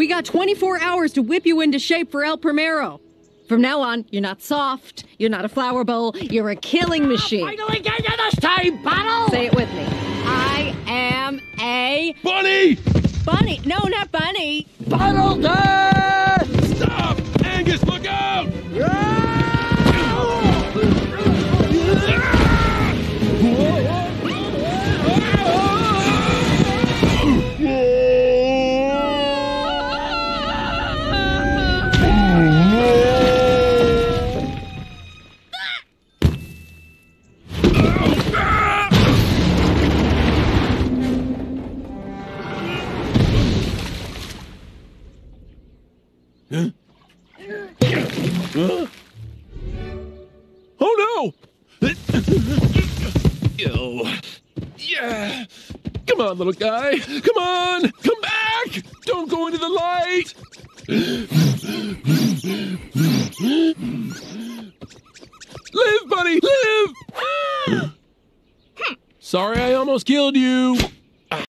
We got 24 hours to whip you into shape for El Primero. From now on, you're not soft, you're not a flower bowl, you're a killing machine. Finally get you this time, Battle! Say it with me. I am a... Bunny! Bunny. No, not Bunny. Battle Death! Stop! Angus, look out! Oh no! Oh. Yeah! Come on, little guy! Come on! Come back! Don't go into the light! Live, buddy! Live! Sorry I almost killed you!